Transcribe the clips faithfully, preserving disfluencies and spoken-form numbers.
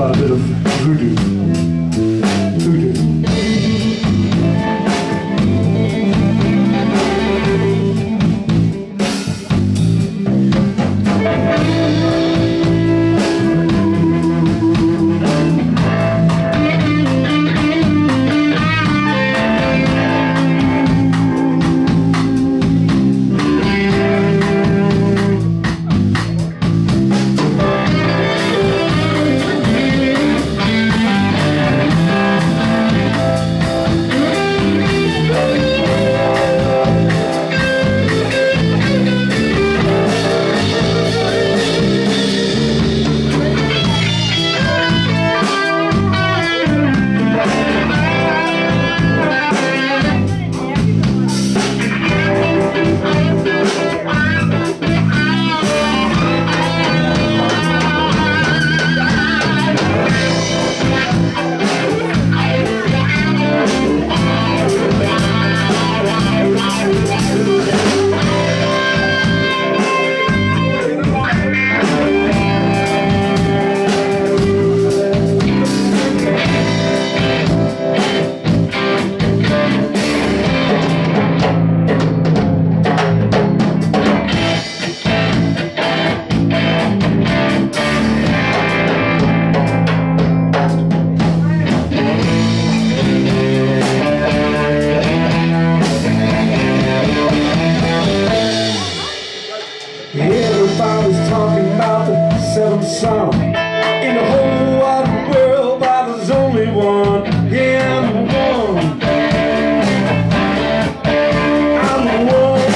about a bit of voodoo. Voodoo. Everybody's talking about the seventh song. In the whole wide world, but there's only one. Yeah, I'm the one. I'm the one.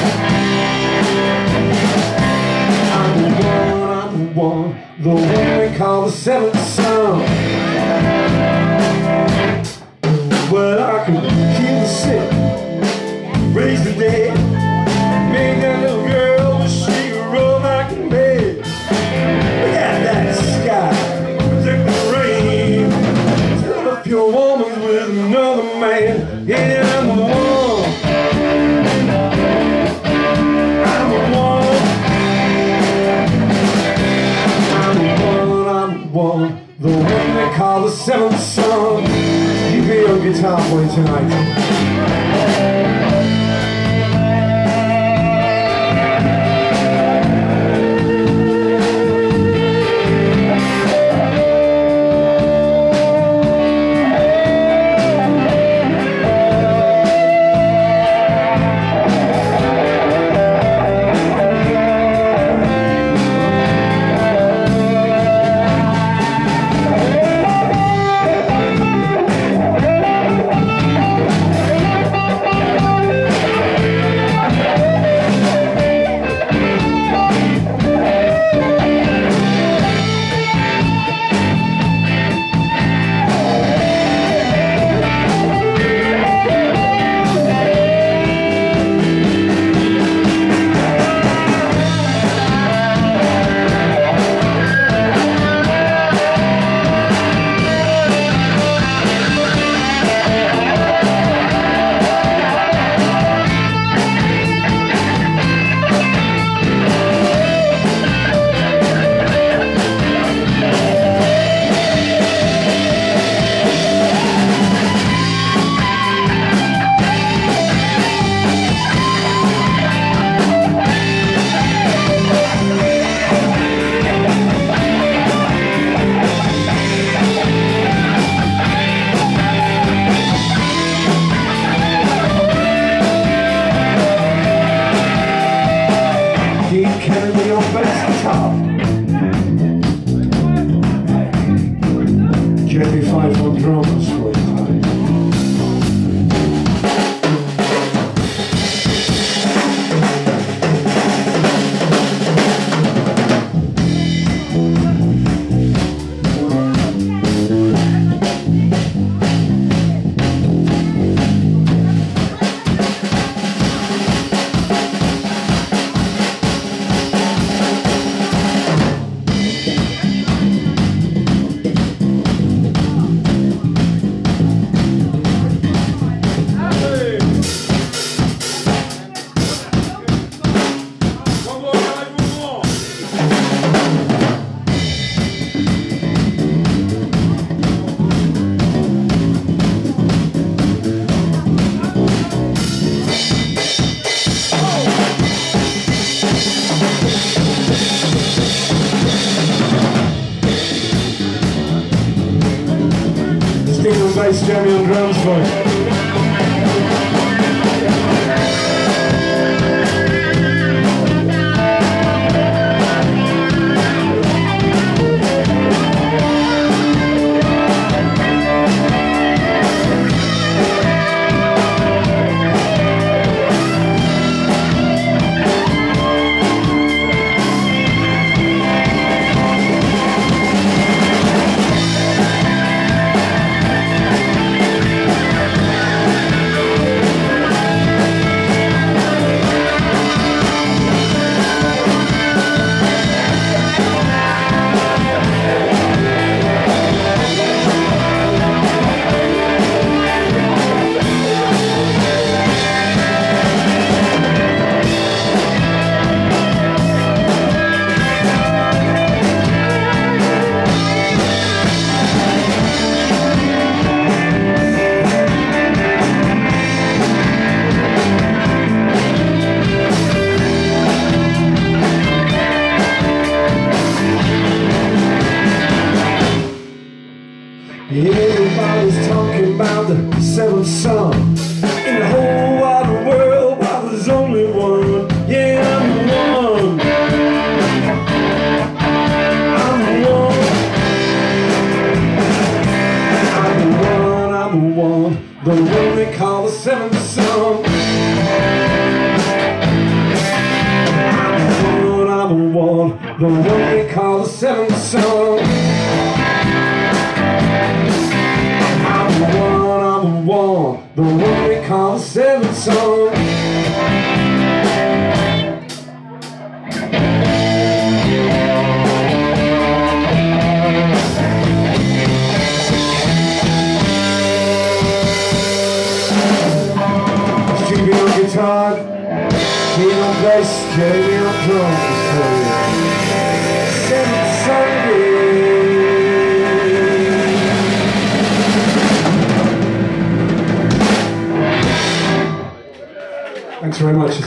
I'm the one, I'm the one. The one they call the seventh song. Well, I can heal the sick, raise the dead, make that little girl wish she could roll back in bed. Look at that sky, protect the rain. Tell up your woman with another man. Yeah, I'm the one. I'm the one. I'm the one, I'm the one. The one they call the seventh song. You be on guitar boy tonight. Kennedy on bass guitar, Jeffy Fife on drums for time. bass, Jeremy on drums for you. Everybody's talking about the seventh son in the whole wide world, but there's only one. Yeah, I'm the one. I'm the one. I'm the one. I'm the one. The one they call the seventh son. I'm the one. I'm the one. The one they call the seventh son. The one we call the seventh song. Stevie on guitar, me on bass, Jeremy on drums. Seventh song. Thanks very much.